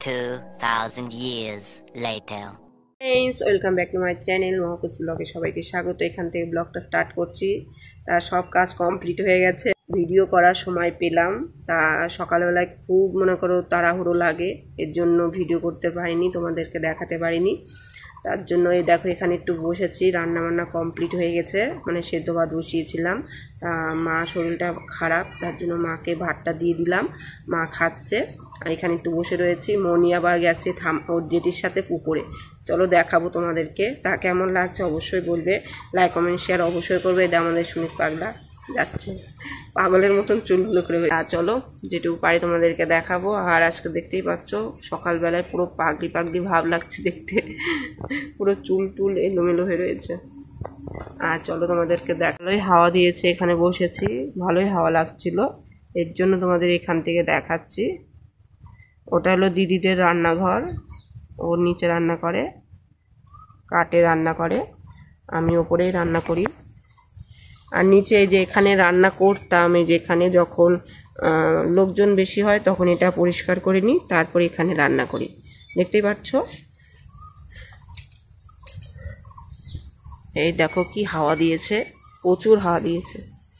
2000 years later. Friends, welcome back to my channel Mahakush ব্লগে সবাইকে স্বাগত। এখান থেকে ব্লগটা স্টার্ট করছি। তা সব কাজ কমপ্লিট হয়ে গেছে, ভিডিও করার সময় পেলাম। তা সকালবেলায় খুব মনে করো তাড়াহুড়ো লাগে, এর জন্য ভিডিও করতে পারিনি, তোমাদেরকে দেখাতে পারিনি। তার জন্য এই দেখো এখানে একটু বসেছি, রান্না বান্না কমপ্লিট হয়ে গেছে, মানে সেদ্ধ ভাত বসিয়েছিলাম। তা মা শরীরটা খারাপ, তার জন্য মাকে ভাতটা দিয়ে দিলাম, মা খাচ্ছে। আর এখানে একটু বসে রয়েছি। মনি আবার গেছে ওর জেঠির সাথে পুকুরে। চলো দেখাবো তোমাদেরকে, তা কেমন লাগছে অবশ্যই বলবে, লাইক কমেন্ট শেয়ার অবশ্যই করবে। এটা আমাদের সুমিত পাগলা যাচ্ছে পাগলের মতন চুলগুলো করে। আর চলো যেটুকু পারি তোমাদেরকে দেখাবো। আর আজকে দেখতেই পাচ্ছ সকালবেলায় পুরো পাগলি পাগলি ভাব লাগছে দেখতে, পুরো চুল টুল এলোমেলো হয়ে রয়েছে। আর চলো তোমাদেরকে দেখালোই, হাওয়া দিয়েছে, এখানে বসেছি, ভালোই হাওয়া লাগছিল, এর জন্য তোমাদের এখান থেকে দেখাচ্ছি। ওটা হলো দিদিদের রান্নাঘর, ওর নিচে রান্না করে, কাঠে রান্না করে, আমি ওপরেই রান্না করি। আর নিচে যে এখানে রান্না করতাম, এই যেখানে যখন লোকজন বেশি হয় তখন এটা পরিষ্কার করে নিই, তারপর এখানে রান্না করি। দেখতেই পাচ্ছ, এই দেখো কি হাওয়া দিয়েছে, প্রচুর হাওয়া দিয়েছে।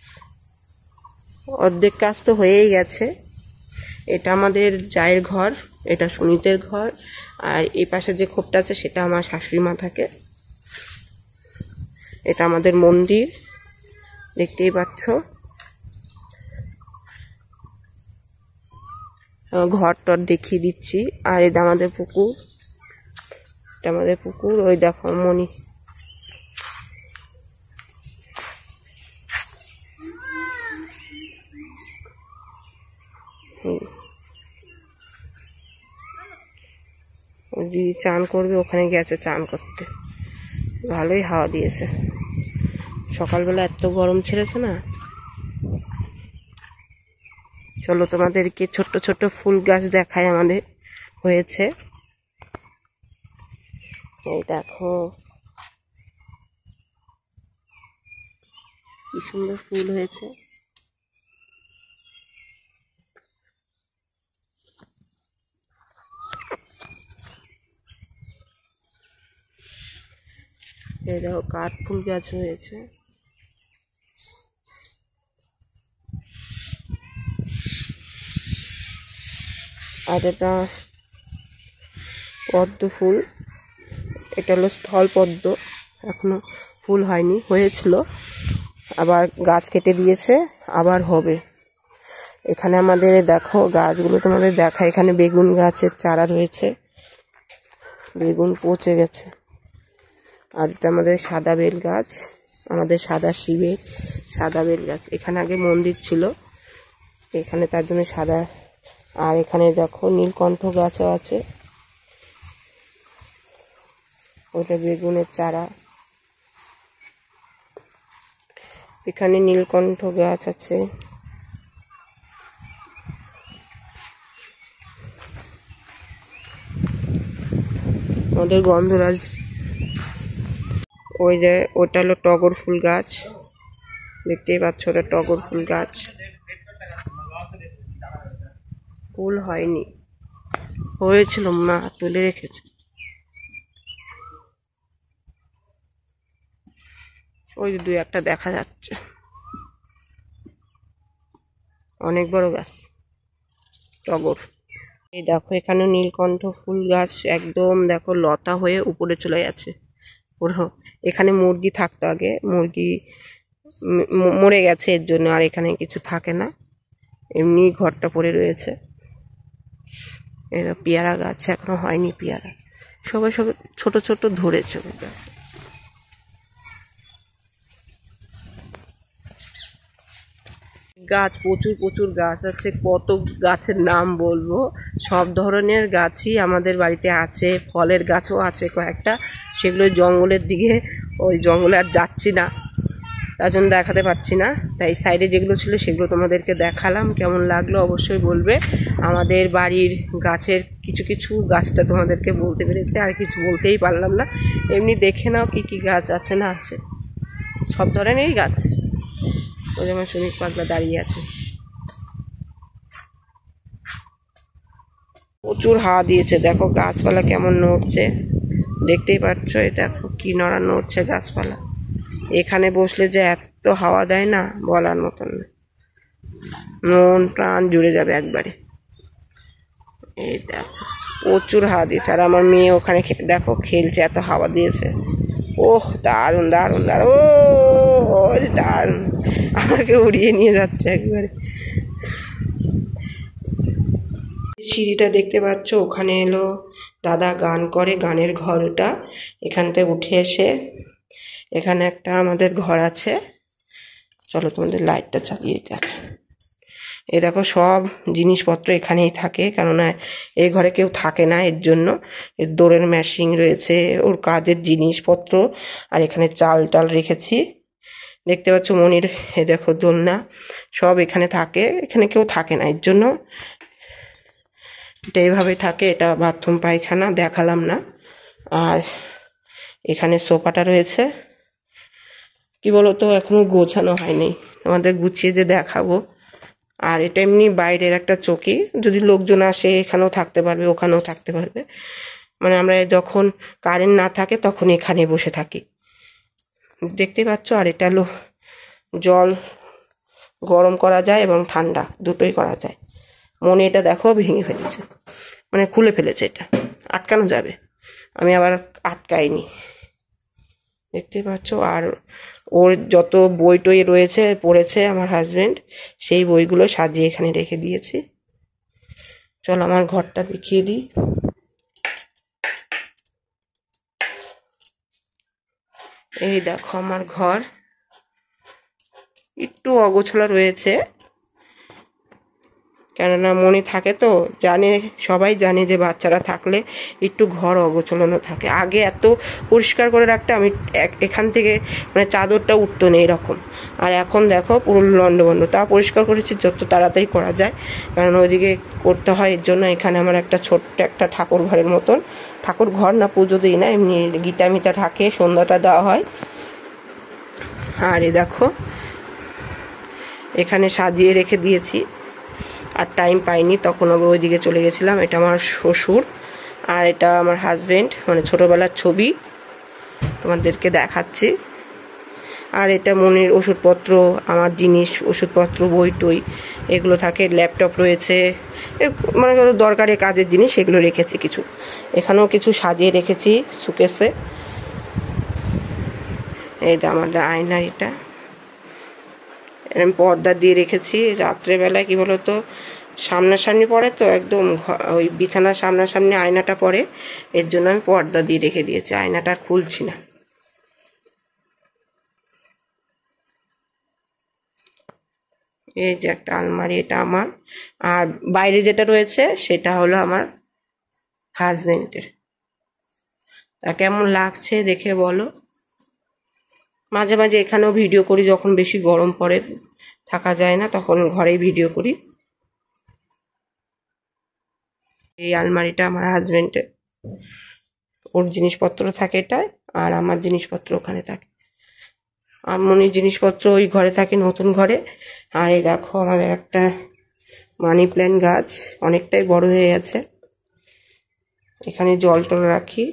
অর্ধেক কাজ তো হয়েই গেছে। এটা আমাদের জায়ের ঘর, এটা সুনীতের ঘর, আর এই পাশে যে খোপটা আছে সেটা আমার শাশুড়ি মা থাকে। এটা আমাদের মন্দির, দেখতেই পাচ্ছ। ঘর টর দেখিয়ে দিচ্ছি। আর এটা আমাদের পুকুর, এটা আমাদের পুকুর। ওই দেখো মনি, দিদি চান করবে, ওখানে গেছে চান করতে। ভালোই হাওয়া দিয়েছে, সকালবেলা এত গরম ছেড়েছে না। চলো তোমাদেরকে ছোট্ট ছোট্ট ফুল গাছ দেখায় আমাদের হয়েছে। এই দেখো কি সুন্দর ফুল হয়েছে। এই দেখো কাঠ ফুল গাছ হয়েছে। আর এটা পদ্ম ফুল, এটা হলো স্থল পদ্ম, এখনো ফুল হয়নি, হয়েছিল, আবার গাছ কেটে দিয়েছে, আবার হবে। এখানে আমাদের দেখো গাছগুলো তোমাদের দেখা, এখানে বেগুন গাছের চারা রয়েছে, বেগুন পচে গেছে। আর এটা আমাদের সাদা বেল গাছ, আমাদের সাদা শিবের সাদা বেল গাছ। এখানে আগে মন্দির ছিল, এখানে তার জন্য সাদা। আর এখানে দেখো নীলকণ্ঠ গাছও আছে, ওটা বেগুনের চারা। এখানে নীলকণ্ঠ গাছ আছে। আমাদের গন্ধরাজ, ওই যে ওটা হলো টগর ফুল গাছ, দেখতেই পাচ্ছ, ওটা টগর ফুল গাছ, ফুল হয়নি, হয়েছিল, মা তুলে রেখেছে। ওই যে দুই একটা দেখা যাচ্ছে, অনেক বড় গাছ টগর। এই দেখো এখানে নীলকণ্ঠ ফুল গাছ, একদম দেখো লতা হয়ে উপরে চলে গেছে পুরো। এখানে মুরগি থাকতো আগে, মুরগি মরে গেছে, এর জন্য আর এখানে কিছু থাকে না, এমনি ঘরটা পড়ে রয়েছে। এরা পেয়ারা গাছ এখনো হয়নি, পেয়ারা সবাই সবাই ছোট ছোট ধরেছে। গাছ প্রচুর প্রচুর গাছ আছে, কত গাছের নাম বলবো। সব ধরনের গাছই আমাদের বাড়িতে আছে, ফলের গাছও আছে কয়েকটা, সেগুলো জঙ্গলের দিকে, ওই জঙ্গলে আর যাচ্ছি না, তার জন্য দেখাতে পারছি না। তাই সাইডে যেগুলো ছিল সেগুলো তোমাদেরকে দেখালাম। কেমন লাগলো অবশ্যই বলবে। আমাদের বাড়ির গাছের কিছু কিছু গাছটা তোমাদেরকে বলতে পেরেছি, আর কিছু বলতেই পারলাম না। এমনি দেখে নাও কি কি গাছ আছে না আছে, সব ধরনেরই গাছ আছে। ওই যেমন সুমিত পাগলা দাঁড়িয়ে আছে, প্রচুর হাওয়া দিয়েছে, দেখো গাছপালা কেমন নড়ছে, দেখতেই পাচ্ছ। এই দেখো কি নড়া নড়ছে গাছপালা। এখানে বসলে যে এত হাওয়া দেয় না, বলার মতন না, মন প্রাণ জুড়ে যাবে একবারে। এই দেখো প্রচুর হাওয়া দিয়েছে, আর আমার মেয়ে ওখানে দেখো খেলছে, এত হাওয়া দিয়েছে। ওহ দারুণ দারুণ দারুণ, ও দারুণ, আমাকে উড়িয়ে নিয়ে যাচ্ছে একবারে। সিঁড়িটা দেখতে পাচ্ছ, ওখানে এলো দাদা গান করে, গানের ঘর ওটা। এখান থেকে উঠে এসে এখানে একটা আমাদের ঘর আছে, চলো তোমাদের লাইটটা চালিয়ে দেখ। এই দেখো সব জিনিসপত্র এখানেই থাকে, কেননা এই ঘরে কেউ থাকে না, এর জন্য। এর দৌড়ের মেশিন রয়েছে, ওর কাজের জিনিসপত্র, আর এখানে চাল টাল রেখেছি দেখতে পাচ্ছ। মনির এ দেখো দোলনা, সব এখানে থাকে, এখানে কেউ থাকে না, এর জন্য এটা এইভাবে থাকে। এটা বাথরুম পায়খানা দেখালাম না। আর এখানে সোফাটা রয়েছে, কি বলতো এখনো গোছানো হয়নি, তোমাদের গুছিয়ে যে দেখাবো। আর এটা এমনি বাইরের একটা চৌকি, যদি লোকজন আসে এখানেও থাকতে পারবে, ওখানেও থাকতে পারবে। মানে আমরা যখন কারেন্ট না থাকে তখন এখানে বসে থাকি, দেখতে পাচ্ছ। আর এটা হলো জল গরম করা যায় এবং ঠান্ডা দুটোই করা যায়। মনে এটা দেখো ভেঙে ফেলেছে, মানে খুলে ফেলেছে, এটা আটকানো যাবে, আমি আবার আটকাইনি, দেখতে পাচ্ছ। আর ওর যত বই টই রয়েছে পড়েছে আমার হাজবেন্ড, সেই বইগুলো সাজিয়ে এখানে রেখে দিয়েছি। চল আমার ঘরটা দেখিয়ে দিই। এই দেখো আমার ঘর, একটু অগোছলা রয়েছে, কেননা মনে থাকে তো, জানে, সবাই জানে যে বাচ্চারা থাকলে একটু ঘর অগোছলানো থাকে। আগে এত পরিষ্কার করে রাখতে আমি এখান থেকে মানে চাদরটা উঠতো না এরকম, আর এখন দেখো পুরো লন্ডভন্ড। তা পরিষ্কার করেছি যত তাড়াতাড়ি করা যায়, কারণ ওইদিকে করতে হয়, এর জন্য এখানে আমার একটা ছোট্ট একটা ঠাকুর ঘরের মতন, ঠাকুর ঘর না, পুজো দিই না, এমনি গীতা মিতা থাকে, সন্ধ্যাটা দেওয়া হয়। আর এ দেখো এখানে সাজিয়ে রেখে দিয়েছি, আর টাইম পাইনি তখন আবার ওইদিকে চলে গেছিলাম। এটা আমার শ্বশুর, আর এটা আমার হাজবেন্ড, মানে ছোটোবেলার ছবি তোমাদেরকে দেখাচ্ছি। আর এটা মনের ওষুধপত্র, আমার জিনিস, ওষুধপত্র, বই টই এগুলো থাকে, ল্যাপটপ রয়েছে, মানে দরকারি কাজের জিনিস এগুলো রেখেছি কিছু। এখানেও কিছু সাজিয়ে রেখেছি সুকেসে। এই আমাদের আয়নার এটা এরকম পর্দা দিয়ে রেখেছি। রাত্রেবেলায় কি বলতো সামনাসামনি পড়ে তো, একদম ওই বিছানার সামনাসামনি আয়নাটা পড়ে, এর জন্য আমি পর্দা দিয়ে রেখে দিয়েছি, আয়নাটা আর খুলছি না। এই যে একটা আলমারি, এটা আমার। আর বাইরে যেটা রয়েছে সেটা হলো আমার হাজবেন্ডের। তা কেমন লাগছে দেখে বলো। মাঝে মাঝে এখানেও ভিডিও করি, যখন বেশি গরম পড়ে থাকা যায় না তখন ঘরেই ভিডিও করি। এই আলমারিটা আমার হাজবেন্ডের, ওর জিনিসপত্র থাকে এটায়, আর আমার জিনিসপত্র ওখানে থাকে। আর মনির জিনিসপত্র ওই ঘরে থাকে, নতুন ঘরে। আর এই দেখো আমাদের একটা মানি প্ল্যান্ট গাছ, অনেকটাই বড় হয়ে গেছে, এখানে জল টল রাখি।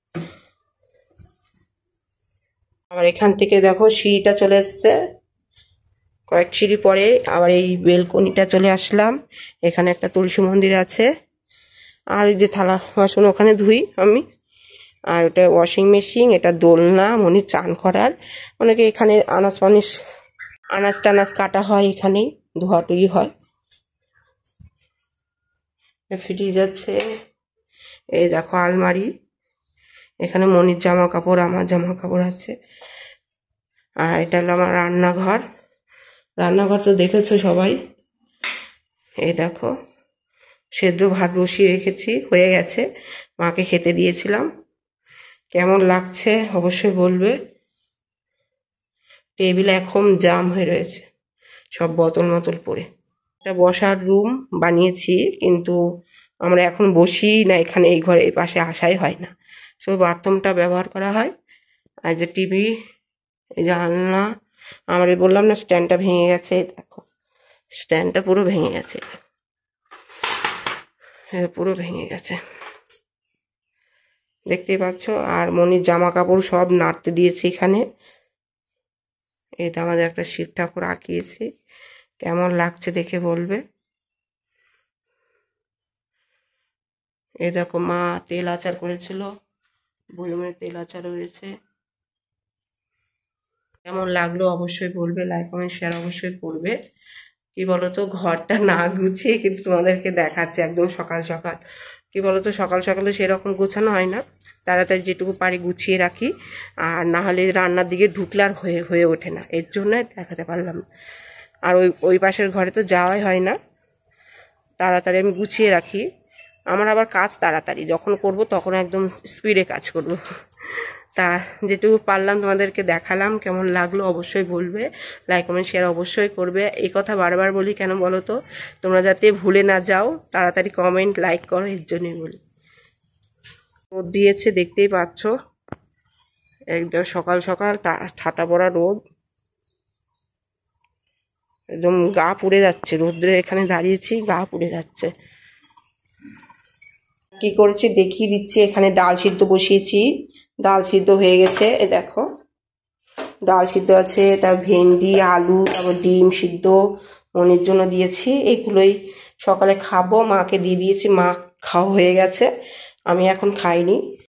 আবার এখান থেকে দেখো সিঁড়িটা চলে এসছে, কয়েক সিঁড়ি পরে আবার এই বেলকনিটা চলে আসলাম। এখানে একটা তুলসী মন্দির আছে, আর ওই যে থালা বাসন ওখানে ধুই আমি। আর ওটা ওয়াশিং মেশিন, এটা দোলনা, মনির চান করার। অনেকে এখানে আনাজ টানাজ কাটা হয়, এখানেই ধোয়াটুই হয়। ফ্রিজ আছে, এই দেখো আলমারি, এখানে মনির জামা কাপড়, আমার জামা কাপড় আছে। আর এটা হলো আমার রান্নাঘর, রান্নাঘর তো দেখেছো সবাই। এই দেখো সেদ্ধ ভাত বসিয়ে রেখেছি, হয়ে গেছে, মাকে খেতে দিয়েছিলাম। কেমন লাগছে অবশ্যই বলবে। টেবিল এখন জাম হয়ে রয়েছে, সব বোতল মতল পড়ে। একটা বসার রুম বানিয়েছি, কিন্তু আমরা এখন বসি না এখানে, এই ঘরে এই পাশে আসাই হয় না, শুধু বাথরুমটা ব্যবহার করা হয়। আর যে টিভি, এই যে আলনা, আমার বললাম না স্ট্যান্ডটা ভেঙে গেছে, দেখো স্ট্যান্ডটা পুরো ভেঙে গেছে। পুরো ভেঙে গেছে দেখতেই পাচ্ছ। আর মনির জামা কাপড় সব নাড়তে দিয়েছি এখানে। এটা আমাদের একটা শিব ঠাকুর আঁকিয়েছি, কেমন লাগছে দেখে বলবে। এই দেখো মা তেল আচার করেছিল, বয়মের তেল আচার রয়েছে। কেমন লাগলো অবশ্যই বলবে, লাইক কমেন্ট শেয়ার অবশ্যই করবে। কি বলতো, ঘরটা না গুছিয়ে কিন্তু তোমাদেরকে দেখাচ্ছে একদম সকাল সকাল। কি বলতো, সকাল সকালে সেরকম গোছানো হয় না, তাড়াতাড়ি যেটুকু পারি গুছিয়ে রাখি। আর না হলে রান্নার দিকে ঢুকলে আর হয়ে ওঠে না, এর জন্য দেখাতে পারলাম। আর ওই পাশের ঘরে তো যাওয়াই হয় না, তাড়াতাড়ি আমি গুছিয়ে রাখি। আমার আবার কাজ তাড়াতাড়ি, যখন করব তখন একদম স্পিডে কাজ করব। তা যেটুকু পারলাম তোমাদেরকে দেখালাম। কেমন লাগলো অবশ্যই বলবে, লাইক কমেন্ট শেয়ার অবশ্যই করবে। এই কথা বারবার বলি কেন বলো তো, তোমরা যাতে ভুলে না যাও, তাড়াতাড়ি কমেন্ট লাইক করো, এর জন্যই বলি। রোদ দিয়েছে দেখতেই পাচ্ছ, একদম সকাল সকাল ঠাটা পড়া রোদ, একদম গা পুড়ে যাচ্ছে। রোদ্রে এখানে দাঁড়িয়েছি, গা পুড়ে যাচ্ছে। কি করেছি দেখিয়ে দিচ্ছি। এখানে ডাল সিদ্ধ বসিয়েছি, ডাল সিদ্ধ হয়ে গেছে। এ দেখো ডাল সিদ্ধ আছে, তার ভেন্ডি আলু, তারপর ডিম সিদ্ধ মনির জন্য দিয়েছি। এগুলোই সকালে খাবো, মাকে দিয়ে দিয়েছি, মা খাওয়া হয়ে গেছে, আমি এখন খাইনি।